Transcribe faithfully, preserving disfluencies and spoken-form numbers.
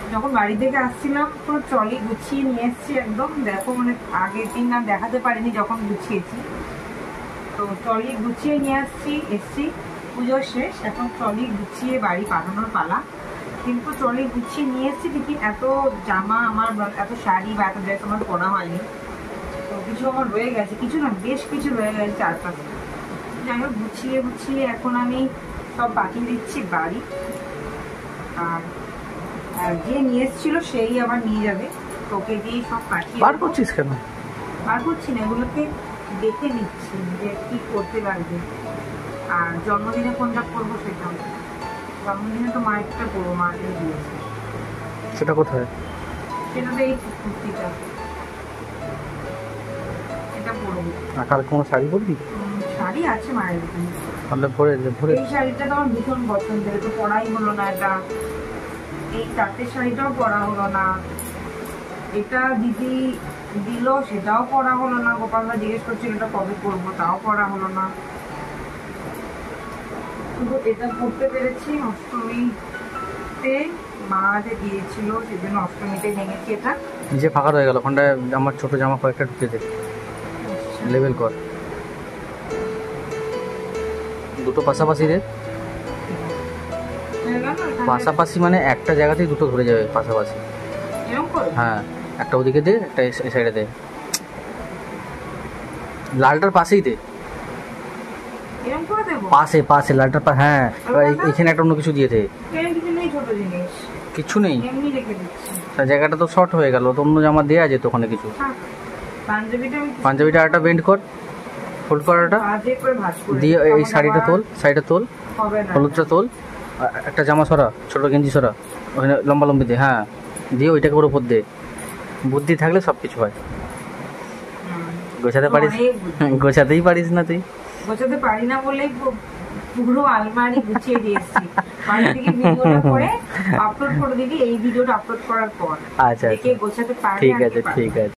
যখন বাড়ি থেকে আসছিলাম পুরো ট্রলি গুছিয়ে নিয়ে এসেছি একদম। দেখো মানে আগের দিন না দেখাতে পারিনি যখন গুছিয়েছি, তো ট্রলি গুছিয়ে নিয়ে আসছি এসছি পুজো শেষ, এখন ট্রলি গুছিয়ে বাড়ি পাঠানোর পালা। কিন্তু ট্রলি গুছিয়ে নিয়ে এসছি দেখি এত জামা আমার, এত শাড়ি বা এত ড্রেস আমার পরা হয়নি, তো কিছু আমার রয়ে গেছে, কিছু না বেশ কিছু রয়ে গেছে চার পাঁচটা। যাই হোক গুছিয়ে গুছিয়ে এখন আমি সব পাঠিয়ে দিচ্ছি বাড়ি। আর আর যে নিয়ে এসেছিল সেই আবার নিয়ে যাবে, তোকে দিয়ে সব পাঠিয়ে। বার করছিস কেন? বার করছি না, এগুলোকে দেখে নিচ্ছি যে কি করতে লাগবে। আর জন্মদিনে কোনটা করবো সেটাও, জন্মদিনে তো মায়েরটা করবো, মাকে দিয়েছে। সেটা কোথায়? সেটা তো এই কুর্তিটা, এটা পরবো। আর কাল কোনো শাড়ি পরবি? শাড়ি আছে মায়ের দোকানে, তাহলে ভরে ভরে। এই শাড়িটা তো আমার ভীষণ পছন্দের, তো পরাই হলো না। এটা এই চারটে শাড়িটাও পরা হলো না, এটা দিদি দিল সেটাও পরা হলো না। গোপাল ভাই জিজ্ঞেস করছিল এটা কবে করবো, তাও পরা হলো না। শুধু এটা পরতে পেরেছি অষ্টমীতে, মা যে দিয়েছিল সেজন্য অষ্টমীতে ভেঙেছি এটা। নিচে ফাঁকা রয়ে গেল, ওখানটায় আমার ছোট জামা কয়েকটা ঢুকে দে, লেবেল কর দুটো পাশাপাশি রে। পাশাপাশি মানে একটা জায়গাতেই দুটো ধরে যাবে পাশাপাশি। হ্যাঁ, একটা ওদিকে দে, একটা এই সাইডে দে, লালটার পাশেই দে, পাশে পাশে লালটার পাশে। হ্যাঁ, এখানে একটা অন্য কিছু দিয়ে দে। কিছু নেই, জায়গাটা তো শর্ট হয়ে গেল, তো অন্য জামা দেওয়া যেত ওখানে কিছু। পাঞ্জাবিটা একটা বেন্ড কর, ফোল্ড করাটা দিয়ে এই শাড়িটা তোল, শাড়িটা তোল, হলুদটা তোল, একটা জামা সরা, ছোট গেঞ্জি সরা, ওখানে লম্বা লম্বি দে। হ্যাঁ, দিয়ে ওইটাকে ওর উপর দে। বুদ্ধি থাকলে সব কিছু হয়। গোছাতে পারিস? গোছাতেই পারিস না তুই? গোছাতে পারি না বলেই পুরো আলমারি গুছিয়ে দিয়েছি। বাড়ি থেকে ভিডিওটা করে আপলোড করে দিবি, এই ভিডিওটা আপলোড করার পর। আচ্ছা, গোছাতে পারি। ঠিক আছে, ঠিক আছে।